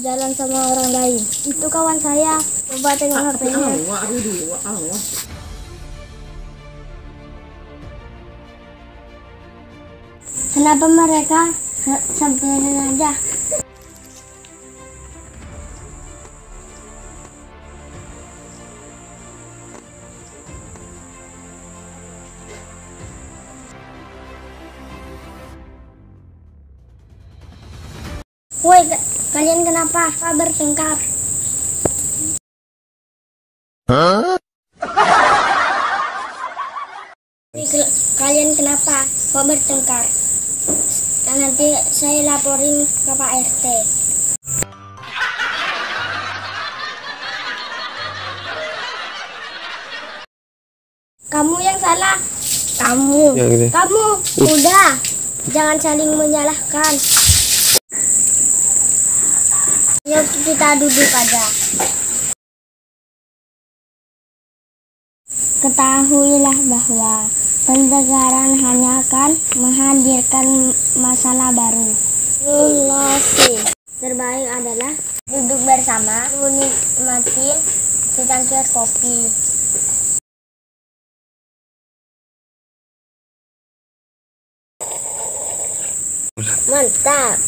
jalan sama orang lain. Itu kawan saya. Coba tengok HP-nya. Kenapa mereka samperin aja? Woi, kalian kenapa bertengkar? Kalian kenapa kok bertengkar? Nanti saya laporin ke Pak RT. Kamu yang salah. Kamu. Kamu. Udah. Jangan saling menyalahkan. Yuk kita duduk aja. Ketahuilah bahwa pertengkaran hanya akan menghadirkan masalah baru. Solusi terbaik adalah duduk bersama, menikmati secangkir kopi. Mantap.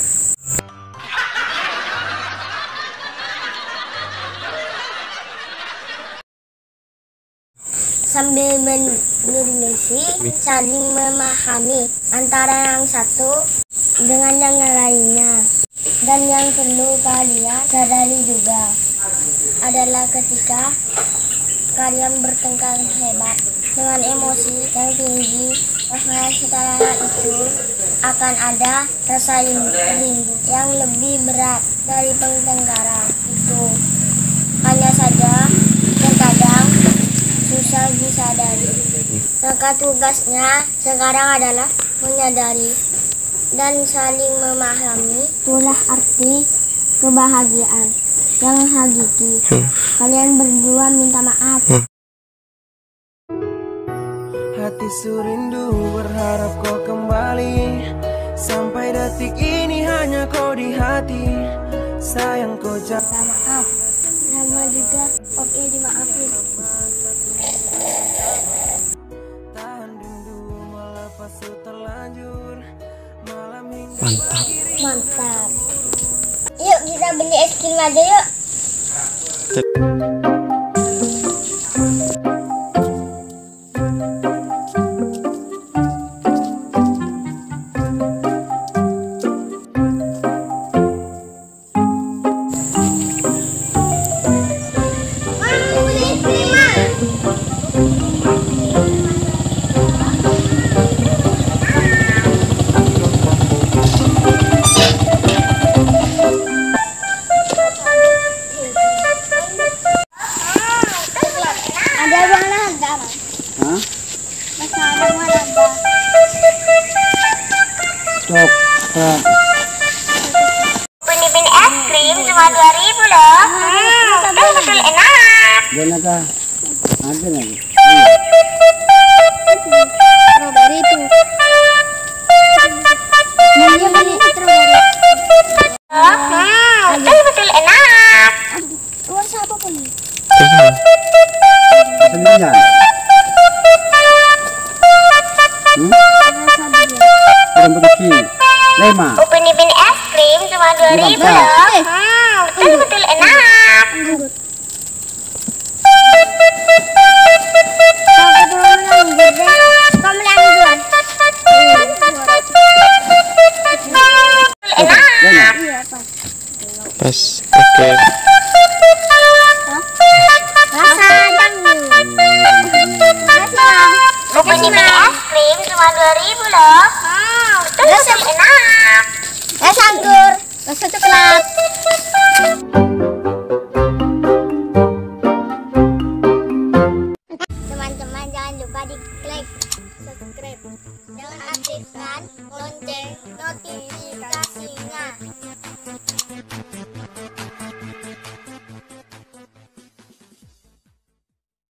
Sambil berdiskusi, saling memahami antara yang satu dengan yang lainnya. Dan yang perlu kalian sadari juga adalah ketika kalian bertengkar hebat dengan emosi yang tinggi, maka setelah itu akan ada rasa rindu yang lebih berat dari pertengkaran itu. Hanya saja terkadang susah disadari. Maka tugasnya sekarang adalah menyadari dan saling memahami. Itulah arti kebahagiaan yang hakiki. Kalian berdua minta maaf. Hati surindu berharap kau kembali. Sampai detik ini hanya kau di hati. Sayang kau jangan. Maaf. Sama juga. Oke, dimaafin. Mantap. Mantap. Yuk kita beli es krim aja yuk. Benih-benih es krim cuma 2.000 loh. Betul-betul enak. Gimana kah? Ada lagi. Strawberry itu. Dia beli strawberry. Betul-betul enak. Uang siapa beli? Sendirinya. Orang begitu. Lima. Benih-benih es krim cuma 2.000 loh. Betul-betul enak.